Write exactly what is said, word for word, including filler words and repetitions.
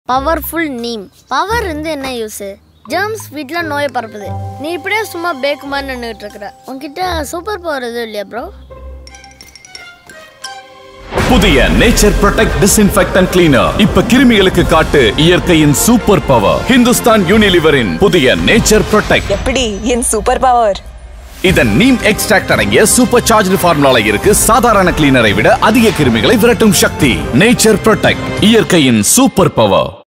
Powerful neem. Power இருந்து என்ன use? Germs வீட்ல நோயை பரப்புது. நீ இப்படியே சும்மா பேக்குமான்னு நின்றுட்டு இருக்கிற. உன்கிட்ட சூப்பர் பவர் எதுவும் இல்லையா ப்ரோ? புதிய நேச்சர் ப்ரொடெக்ட் டிஸ்இன்ஃபெக்டன்ட் கிளீனர். இப்ப கிருமிகளுக்கு காட்டு இயற்கையின் சூப்பர் பவர். ஹிந்துஸ்தான் யூனிலிவரின் புதிய நேச்சர் ப்ரொடெக்ட். எப்படி என் சூப்பர் பவர்? இதன் நீம் எக்ஸ்ட்ராக்ட் அடங்கிய சூப்பர் சார்ஜ்டு ஃபார்முலால இருக்கு. சாதாரண கிளீனரை விட அதிக கிருமிகளை விரட்டும் சக்தி. நேச்சர் ப்ரொடெக்ட், இயற்கையின் சூப்பர் பவர்.